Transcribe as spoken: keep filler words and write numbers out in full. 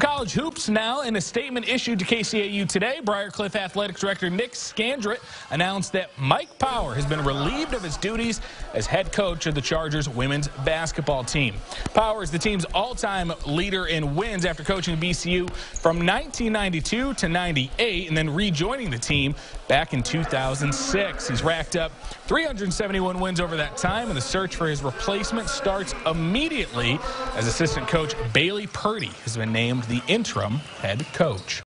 College hoops now. In a statement issued to K C A U today, Briarcliff Athletics Director Nick Scandrett announced that Mike Power has been relieved of his duties as head coach of the Chargers women's basketball team. Power is the team's all-time leader in wins after coaching B C U from nineteen ninety-two to ninety-eight and then rejoining the team back in two thousand six. He's racked up three hundred seventy-one wins over that time, and the search for his replacement starts immediately as assistant coach Bailey Purdy has been named the interim head coach.